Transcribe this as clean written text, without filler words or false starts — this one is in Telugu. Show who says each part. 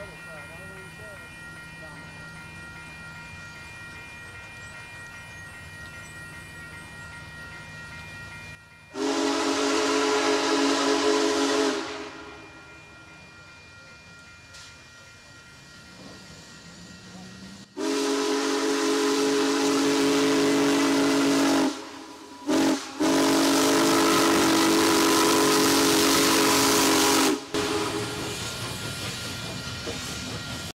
Speaker 1: other side. I don't want to say it. Dumbass.